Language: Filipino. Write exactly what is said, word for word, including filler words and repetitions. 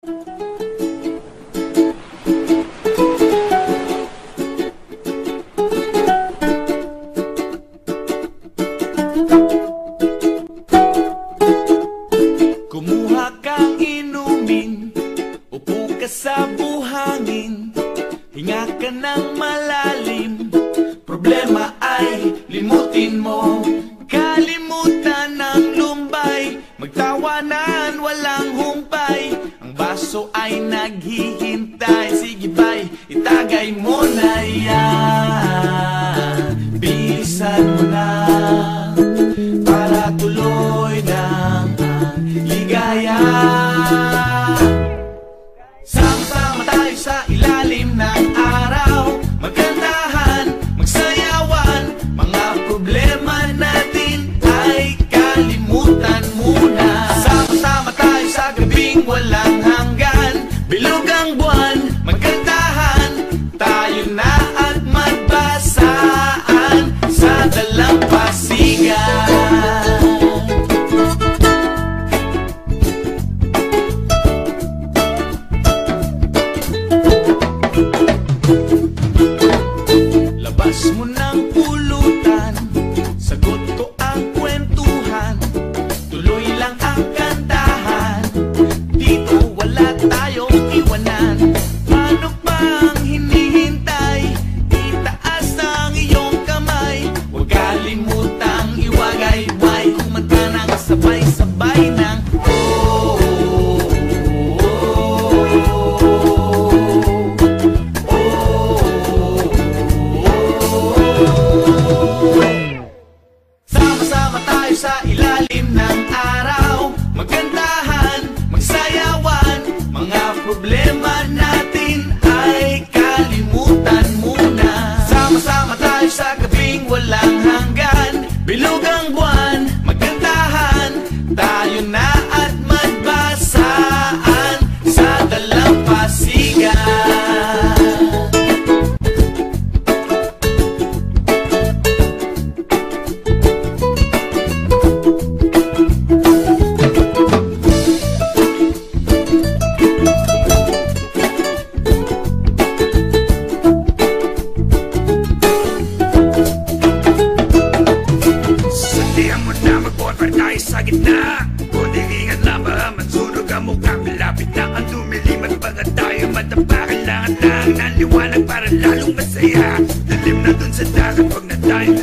Kumuha kang inumin, upo ka sa buhangin, hinga ka ng malalim, problema ay limutin mo. Kalimutan ng lumbay, magtawanan walang humpay, ang baso ay naghihintay. Sige bay, itagay mo na yan, bilisan mo na, para tuloy ng ligaya. Sama-sama tayo sa ilalim ng araw, magkantahan, magsayawan, mga problema natin ay kalimutan muna. Sama-sama tayo sa gabing walang hanggan, bilog ang buwan, magkantahan, tayo na at magbasaan sa dalampasigan. Labas mo ng pulutan, sagot ko ang kwentuhan, tuloy lang ang kantahan, dito wala tayong iwanan. Paano pang hinihintay, itaas ang iyong kamay, huwag kalimutang iwagayway, kumanta ng sabay-sabay ng oh, oh, sama-sama tayo sa ilalim ng araw, magkantahan, magsayawan, mga problema natin ay kalimutan muna. Sama-sama tayo sa gabing walang hanggan, bilog ang buwan, magkantahan, tayo na at magbasaan sa dalampasigan. Sandihan mo na mag-board para tayo sa gitna, kunting ingat lang baka mansunog ang mukha. Malapit na ang dumilim at baka tayo madapa, kailangan lang ng liwanag para lalong masaya. Dilim na dun sa dagat, wag na tayo